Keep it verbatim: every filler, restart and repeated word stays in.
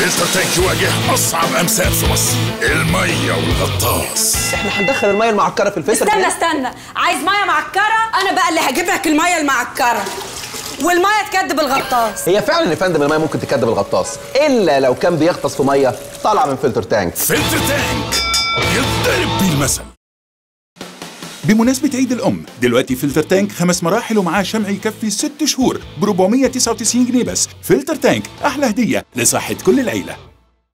فلتر تانك يواجه اصعب امثال في مصر، الميه والغطاس. احنا هندخل الميه المعكره في الفلتر. استنى استنى، عايز ميه معكره؟ انا بقى اللي هجيب لك الميه المعكره، والميه تكدب الغطاس. هي فعلا يا فندم الميه ممكن تكدب الغطاس، الا لو كان بيغطس في ميه طالعه من فلتر تانك. فلتر تانك يتضرب بيه المثل. بمناسبة عيد الأم دلوقتي فلتر تانك خمس مراحل ومعاه شمع يكفي ست شهور ب أربعمية وتسعة وتسعين جنيه بس. فلتر تانك أحلى هدية لصحة كل العيلة.